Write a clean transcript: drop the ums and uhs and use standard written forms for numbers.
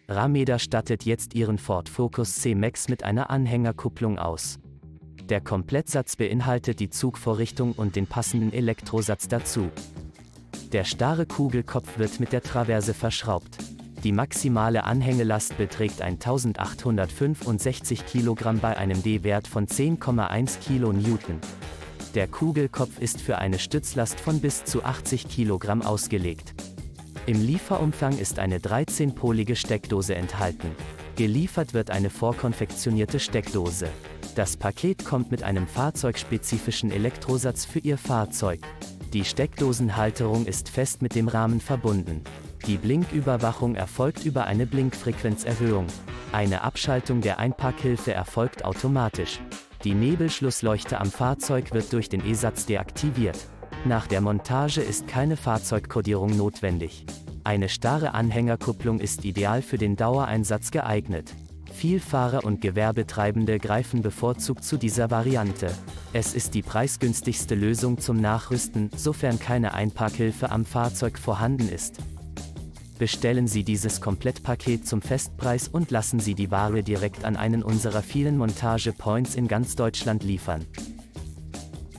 Rameda stattet jetzt ihren Ford Focus C-Max mit einer Anhängerkupplung aus. Der Komplettsatz beinhaltet die Zugvorrichtung und den passenden Elektrosatz dazu. Der starre Kugelkopf wird mit der Traverse verschraubt. Die maximale Anhängelast beträgt 1865 kg bei einem D-Wert von 10,1 kN. Der Kugelkopf ist für eine Stützlast von bis zu 80 kg ausgelegt. Im Lieferumfang ist eine 13-polige Steckdose enthalten. Geliefert wird eine vorkonfektionierte Steckdose. Das Paket kommt mit einem fahrzeugspezifischen Elektrosatz für Ihr Fahrzeug. Die Steckdosenhalterung ist fest mit dem Rahmen verbunden. Die Blinküberwachung erfolgt über eine Blinkfrequenzerhöhung. Eine Abschaltung der Einparkhilfe erfolgt automatisch. Die Nebelschlussleuchte am Fahrzeug wird durch den E-Satz deaktiviert. Nach der Montage ist keine Fahrzeugkodierung notwendig. Eine starre Anhängerkupplung ist ideal für den Dauereinsatz geeignet. Vielfahrer und Gewerbetreibende greifen bevorzugt zu dieser Variante. Es ist die preisgünstigste Lösung zum Nachrüsten, sofern keine Einparkhilfe am Fahrzeug vorhanden ist. Bestellen Sie dieses Komplettpaket zum Festpreis und lassen Sie die Ware direkt an einen unserer vielen Montage-Points in ganz Deutschland liefern.